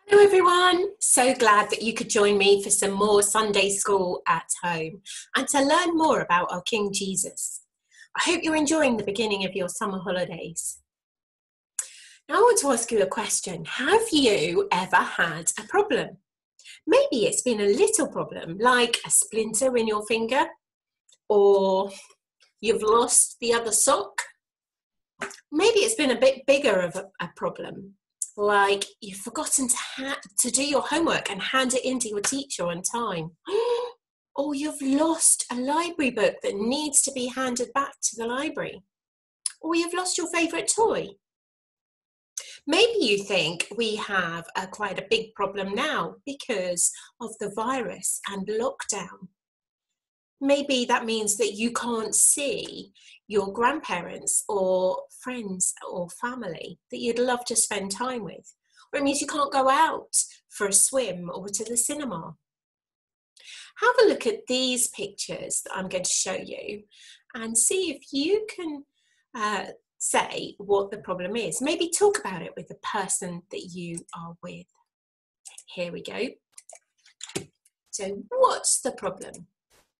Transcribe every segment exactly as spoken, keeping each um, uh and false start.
Hello everyone, so glad that you could join me for some more Sunday School at home and to learn more about our King Jesus. I hope you're enjoying the beginning of your summer holidays. Now I want to ask you a question. Have you ever had a problem? Maybe it's been a little problem, like a splinter in your finger, or you've lost the other sock. Maybe it's been a bit bigger of a, a problem, like you've forgotten to, ha- to do your homework and hand it in to your teacher on time. Or you've lost a library book that needs to be handed back to the library. Or you've lost your favourite toy. Maybe you think we have a, quite a big problem now because of the virus and lockdown. Maybe that means that you can't see your grandparents or friends or family that you'd love to spend time with. Or it means you can't go out for a swim or to the cinema. Have a look at these pictures that I'm going to show you and see if you can uh, say what the problem is. Maybe talk about it with the person that you are with. Here we go. So what's the problem?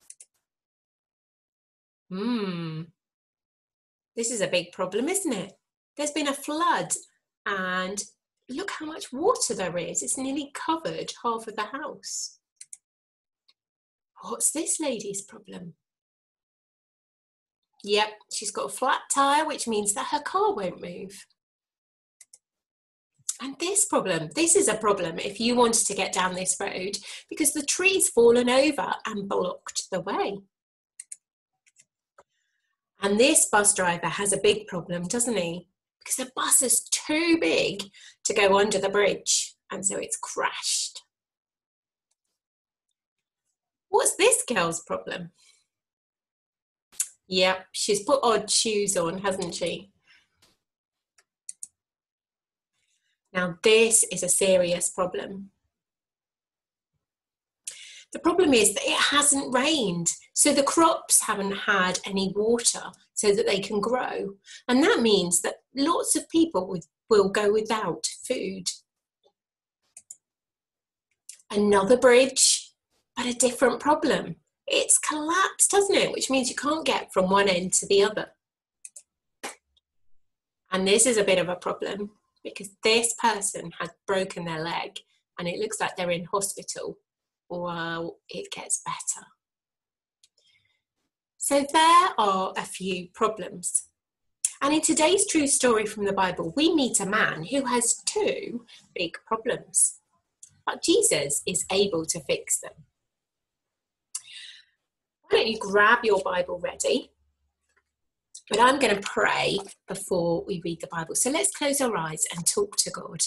Hmm, this is a big problem, isn't it? There's been a flood and look how much water there is. It's nearly covered half of the house. What's this lady's problem? Yep, she's got a flat tire, which means that her car won't move. And this problem, this is a problem if you wanted to get down this road because the tree's fallen over and blocked the way. And this bus driver has a big problem, doesn't he? Because the bus is too big to go under the bridge, and so it's crashed. What's this girl's problem? Yep, she's put odd shoes on, hasn't she? Now this is a serious problem. The problem is that it hasn't rained, so the crops haven't had any water so that they can grow. And that means that lots of people with, will go without food. Another bridge, but a different problem. It's collapsed, hasn't it? Which means you can't get from one end to the other. And this is a bit of a problem because this person has broken their leg and it looks like they're in hospital. Well, it gets better. So there are a few problems. And in today's true story from the Bible, we meet a man who has two big problems. But Jesus is able to fix them. Why don't you grab your Bible ready? But I'm going to pray before we read the Bible. So let's close our eyes and talk to God.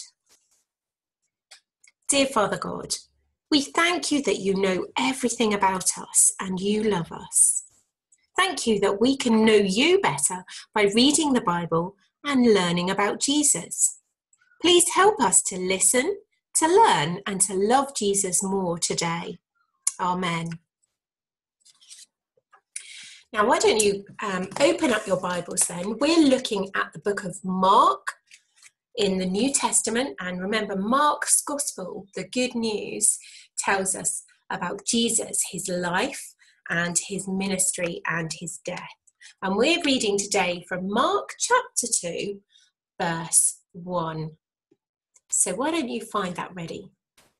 Dear Father God, we thank you that you know everything about us and you love us. Thank you that we can know you better by reading the Bible and learning about Jesus. Please help us to listen, to learn, and to love Jesus more today. Amen. Now, why don't you um, open up your Bibles then? We're looking at the book of Mark in the New Testament, and remember, Mark's Gospel, the good news, tells us about Jesus, his life and his ministry and his death. And we're reading today from Mark chapter two, verse one. So why don't you find that ready?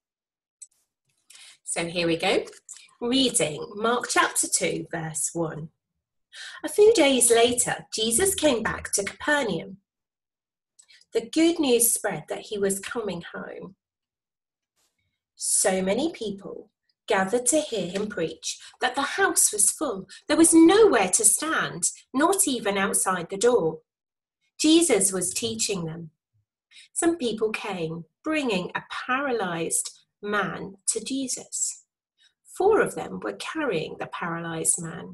So here we go. Reading Mark chapter two, verse one. A few days later, Jesus came back to Capernaum. The good news spread that he was coming home. So many people gathered to hear him preach that the house was full. There was nowhere to stand, not even outside the door. Jesus was teaching them. Some people came, bringing a paralyzed man to Jesus. Four of them were carrying the paralyzed man.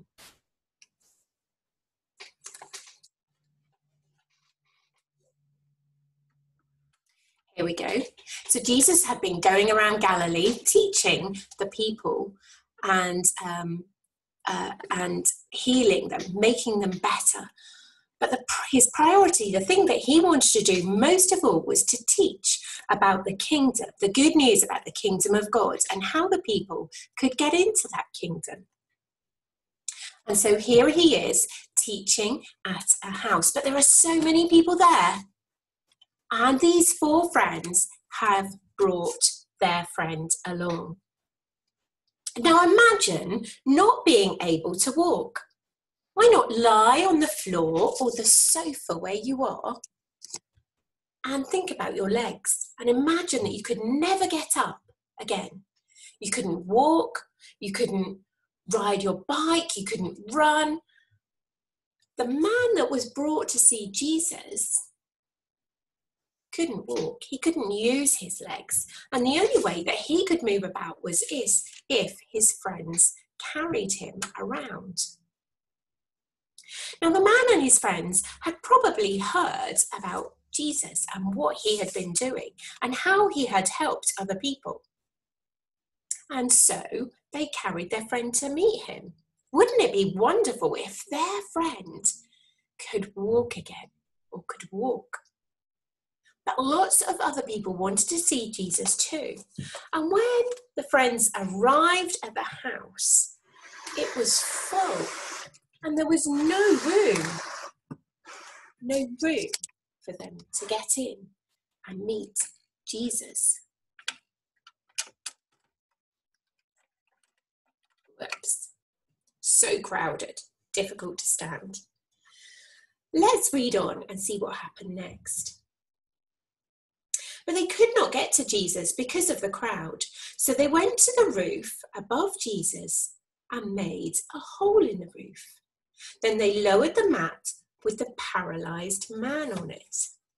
Here we go. So Jesus had been going around Galilee teaching the people and um, uh, and healing them, making them better. But the, his priority, the thing that he wanted to do most of all, was to teach about the kingdom, the good news about the kingdom of God and how the people could get into that kingdom. And so here he is teaching at a house, but there are so many people there. And these four friends have brought their friend along. Now imagine not being able to walk. Why not lie on the floor or the sofa where you are and think about your legs and imagine that you could never get up again. You couldn't walk, you couldn't ride your bike, you couldn't run. The man that was brought to see Jesus couldn't walk, he couldn't use his legs, and the only way that he could move about was is if his friends carried him around. Now the man and his friends had probably heard about Jesus and what he had been doing and how he had helped other people. And so they carried their friend to meet him. Wouldn't it be wonderful if their friend could walk again or could walk? But lots of other people wanted to see Jesus too. And when the friends arrived at the house, it was full and there was no room, no room for them to get in and meet Jesus. Whoops. So crowded, difficult to stand. Let's read on and see what happened next. But they could not get to Jesus because of the crowd. So they went to the roof above Jesus and made a hole in the roof. Then they lowered the mat with the paralyzed man on it.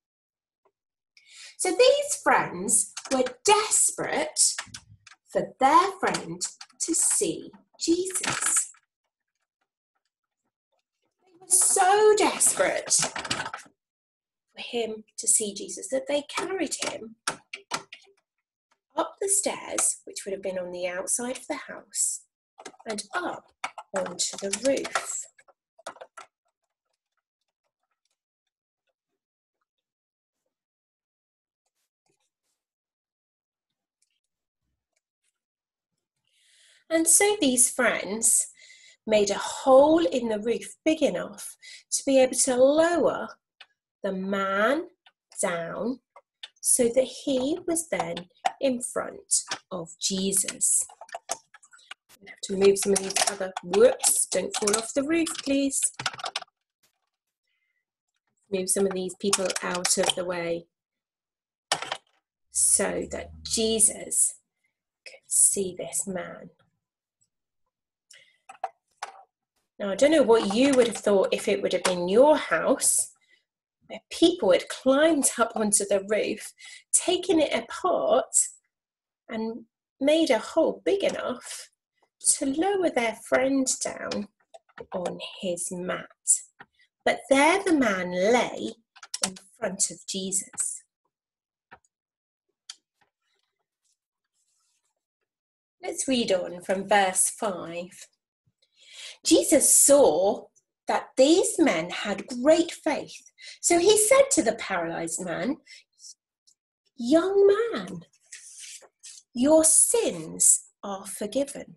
So these friends were desperate for their friend to see Jesus. They were so desperate for him to see Jesus that they carried him up the stairs, which would have been on the outside of the house, and up onto the roof. And so these friends made a hole in the roof big enough to be able to lower the man down so that he was then in front of Jesus. I'm going to have to move some of these other, whoops, don't fall off the roof, please. Move some of these people out of the way so that Jesus could see this man. Now, I don't know what you would have thought if it would have been your house, where people had climbed up onto the roof, taken it apart and made a hole big enough to lower their friend down on his mat. But there the man lay in front of Jesus. Let's read on from verse five. Jesus saw that these men had great faith. So he said to the paralyzed man, "Young man, your sins are forgiven."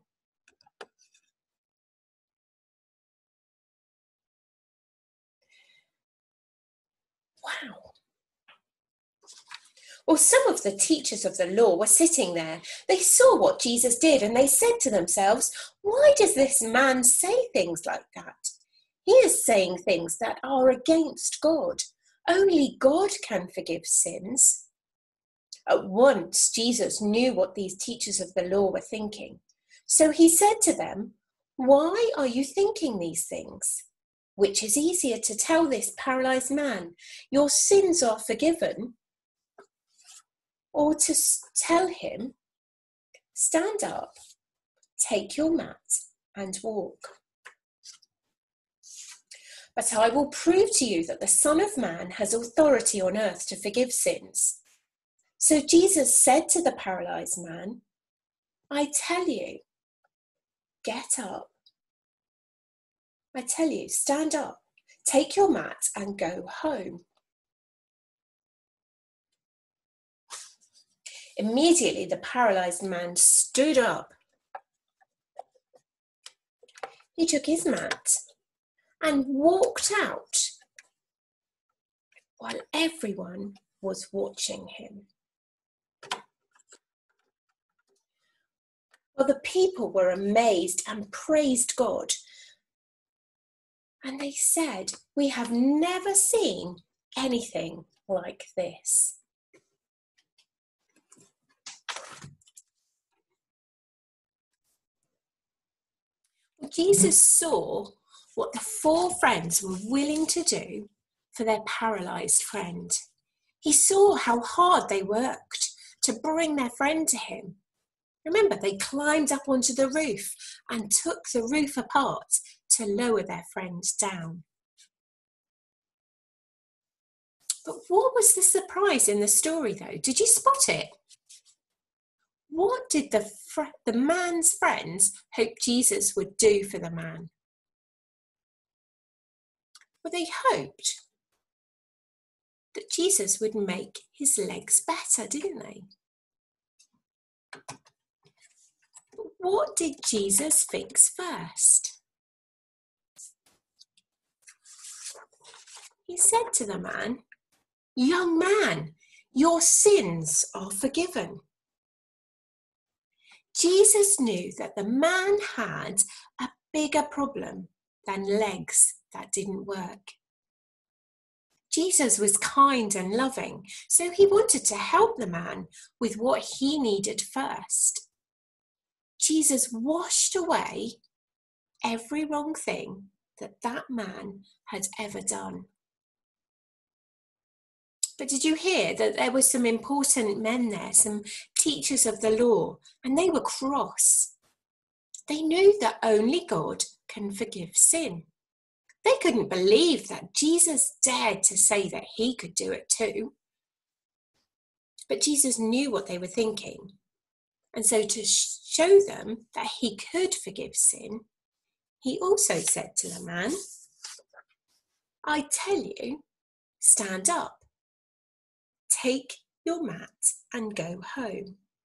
Wow. Well, some of the teachers of the law were sitting there. They saw what Jesus did and they said to themselves, "Why does this man say things like that? He is saying things that are against God. Only God can forgive sins." At once, Jesus knew what these teachers of the law were thinking. So he said to them, "Why are you thinking these things? Which is easier to tell this paralyzed man, 'Your sins are forgiven,' or to tell him, 'Stand up, take your mat and walk'? But I will prove to you that the Son of Man has authority on earth to forgive sins." So Jesus said to the paralyzed man, "I tell you, get up. I tell you, stand up, Take your mat and go home. Immediately the paralyzed man stood up. He took his mat and walked out while everyone was watching him. Well, the people were amazed and praised God. And they said, "We have never seen anything like this." Jesus saw what the four friends were willing to do for their paralyzed friend. He saw how hard they worked to bring their friend to him. Remember, they climbed up onto the roof and took the roof apart to lower their friend down. But what was the surprise in the story, though? Did you spot it? What did the, fr- the man's friends hope Jesus would do for the man? Well, they hoped that Jesus would make his legs better, didn't they? But what did Jesus fix first? He said to the man, "Young man, your sins are forgiven." Jesus knew that the man had a bigger problem than legs that didn't work. Jesus was kind and loving, so he wanted to help the man with what he needed first. Jesus washed away every wrong thing that that man had ever done. But did you hear that there were some important men there, some teachers of the law, and they were cross? They knew that only God can forgive sin. They couldn't believe that Jesus dared to say that he could do it too. But Jesus knew what they were thinking. And so to show them that he could forgive sin, he also said to the man, "I tell you, stand up. Take your mat and go home."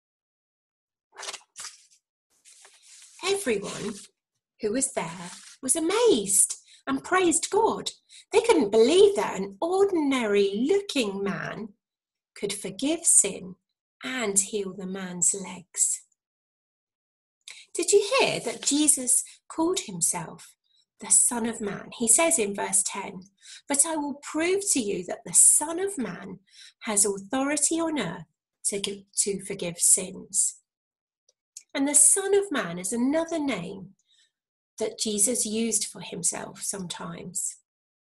Everyone who was there was amazed and praised God. They couldn't believe that an ordinary looking man could forgive sin and heal the man's legs. Did you hear that Jesus called himself the Son of Man? He says in verse ten, "But I will prove to you that the Son of Man has authority on earth to, give, to forgive sins." And the Son of Man is another name that Jesus used for himself sometimes.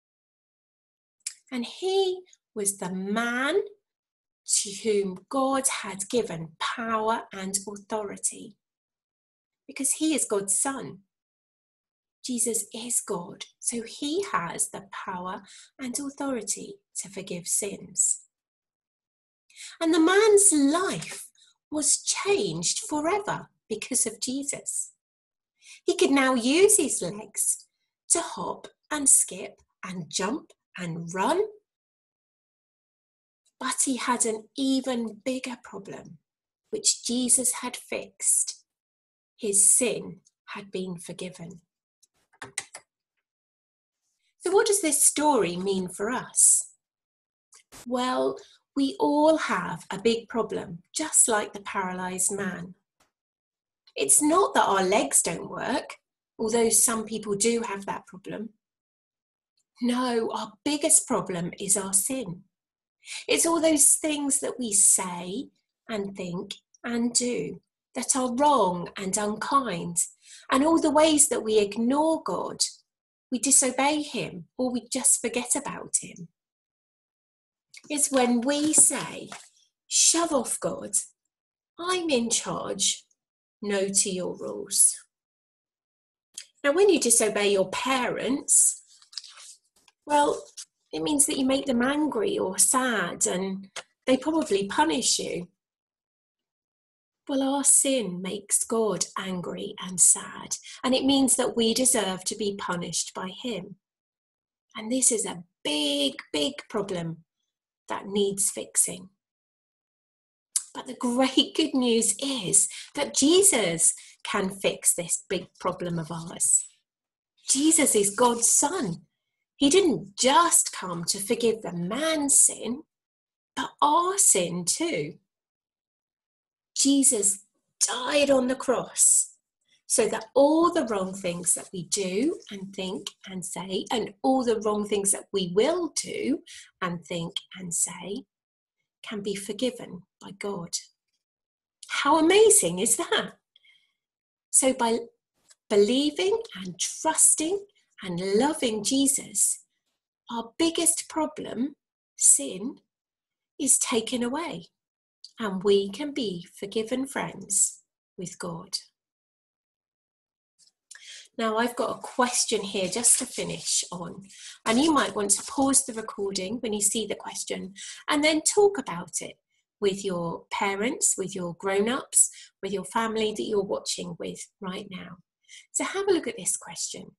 And he was the man to whom God had given power and authority, because he is God's Son. Jesus is God, so he has the power and authority to forgive sins. And the man's life was changed forever because of Jesus. He could now use his legs to hop and skip and jump and run. But he had an even bigger problem, which Jesus had fixed. His sin had been forgiven. So what does this story mean for us? Well, we all have a big problem, just like the paralyzed man. It's not that our legs don't work, although some people do have that problem. No, our biggest problem is our sin. It's all those things that we say and think and do that are wrong and unkind, and all the ways that we ignore God, we disobey him, or we just forget about him. It's when we say, "Shove off, God, I'm in charge, no to your rules." Now, when you disobey your parents, well, it means that you make them angry or sad, and they probably punish you. Well, our sin makes God angry and sad, and it means that we deserve to be punished by him. And this is a big, big problem that needs fixing. But the great good news is that Jesus can fix this big problem of ours. Jesus is God's Son. He didn't just come to forgive the man's sin, but our sin too. Jesus died on the cross so that all the wrong things that we do and think and say, and all the wrong things that we will do and think and say, can be forgiven by God. How amazing is that? So by believing and trusting and loving Jesus, our biggest problem, sin, is taken away, and we can be forgiven friends with God. Now I've got a question here just to finish on, and you might want to pause the recording when you see the question and then talk about it with your parents, with your grown-ups, with your family that you're watching with right now. So have a look at this question.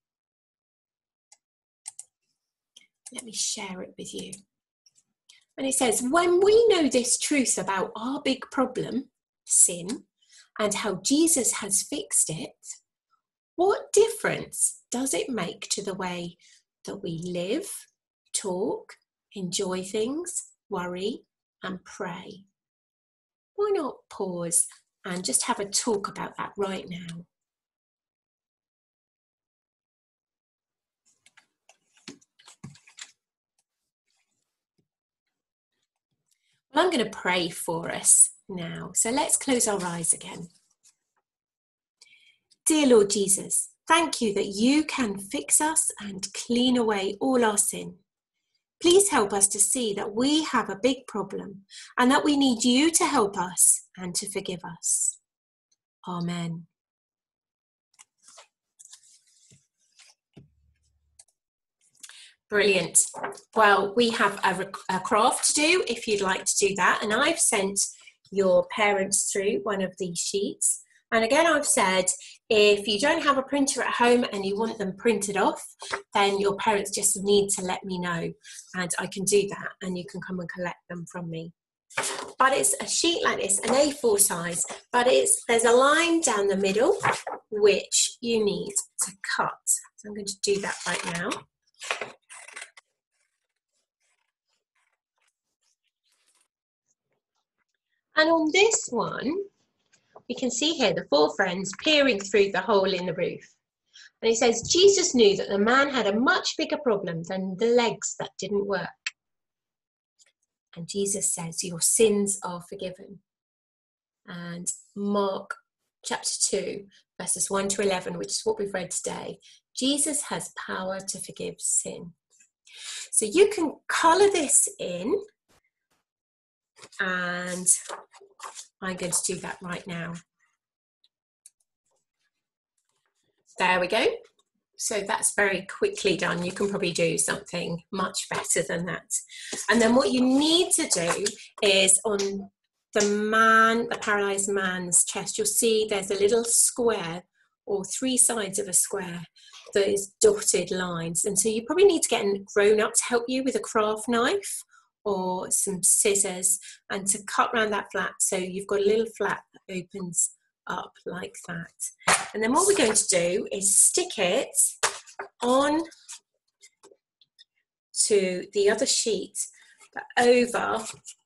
Let me share it with you. And it says, when we know this truth about our big problem, sin, and how Jesus has fixed it, what difference does it make to the way that we live, talk, enjoy things, worry, and pray? Why not pause and just have a talk about that right now? Well, I'm going to pray for us now. So let's close our eyes again. Dear Lord Jesus, thank you that you can fix us and clean away all our sin. Please help us to see that we have a big problem and that we need you to help us and to forgive us. Amen. Brilliant. Well, we have a, a craft to do if you'd like to do that. And I've sent your parents through one of these sheets. And again, I've said, if you don't have a printer at home and you want them printed off, then your parents just need to let me know and I can do that and you can come and collect them from me. But it's a sheet like this, an A four size, but it's there's a line down the middle which you need to cut. So I'm going to do that right now. And on this one, we can see here the four friends peering through the hole in the roof. And it says, Jesus knew that the man had a much bigger problem than the legs that didn't work. And Jesus says, your sins are forgiven. And Mark chapter two, verses one to eleven, which is what we've read today, Jesus has power to forgive sin. So you can colour this in. And I'm going to do that right now. There we go. So that's very quickly done. You can probably do something much better than that. And then what you need to do is on the man, the paralysed man's chest, you'll see there's a little square or three sides of a square, those dotted lines. And so you probably need to get a grown-up to help you with a craft knife or some scissors and to cut around that flat so you've got a little flap that opens up like that. And then what we're going to do is stick it on to the other sheet, but over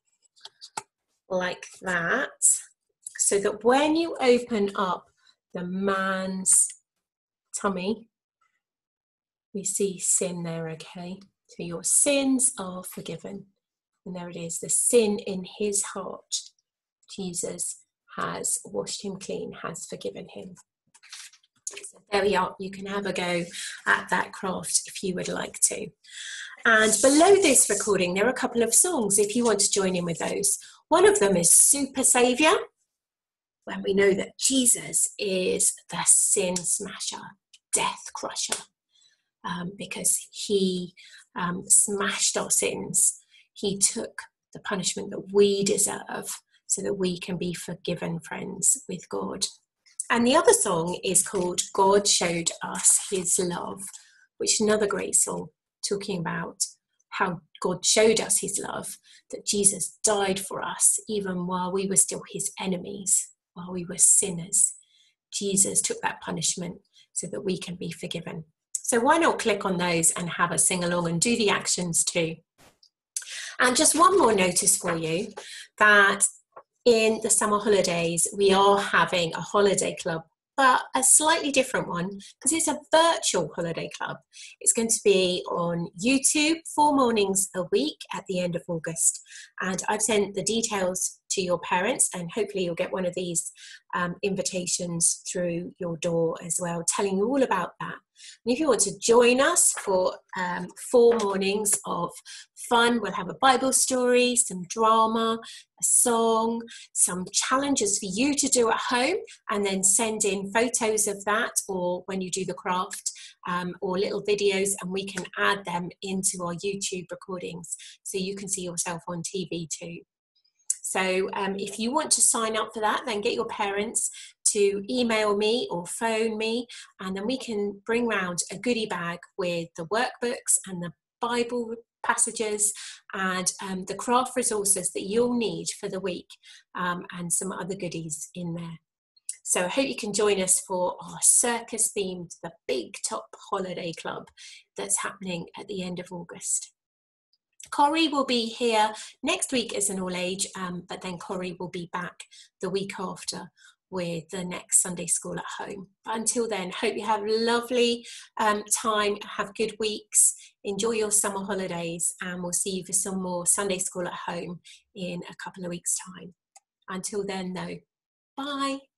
like that, so that when you open up the man's tummy, we see sin there, okay? So your sins are forgiven. And there it is, the sin in his heart. Jesus has washed him clean, has forgiven him. So there we are. You can have a go at that craft if you would like to. And below this recording, there are a couple of songs if you want to join in with those. One of them is Super Saviour, when we know that Jesus is the sin smasher, death crusher, um, because he um, smashed our sins. He took the punishment that we deserve so that we can be forgiven friends with God. And the other song is called God Showed Us His Love, which is another great song. talking about how God showed us his love, that Jesus died for us even while we were still his enemies, while we were sinners. Jesus took that punishment so that we can be forgiven. So why not click on those and have a sing along and do the actions too. And just one more notice for you, that in the summer holidays, we are having a holiday club, but a slightly different one because it's a virtual holiday club. It's going to be on YouTube, four mornings a week at the end of August. And I've sent the details to your parents, and hopefully you'll get one of these um, invitations through your door as well, telling you all about that. And if you want to join us for um, four mornings of fun, we'll have a Bible story, some drama, a song, some challenges for you to do at home, and then send in photos of that, or when you do the craft, um, or little videos, and we can add them into our YouTube recordings so you can see yourself on T V too. So um, if you want to sign up for that, then get your parents to email me or phone me, and then we can bring round a goodie bag with the workbooks and the Bible passages and um, the craft resources that you'll need for the week, um, and some other goodies in there. So I hope you can join us for our circus themed, the Big Top Holiday Club that's happening at the end of August. Corrie will be here next week as an all age, um, but then Corrie will be back the week after with the next Sunday school at home. But until then, hope you have lovely um, time, have good weeks, enjoy your summer holidays, and we'll see you for some more Sunday school at home in a couple of weeks' time. Until then though, bye.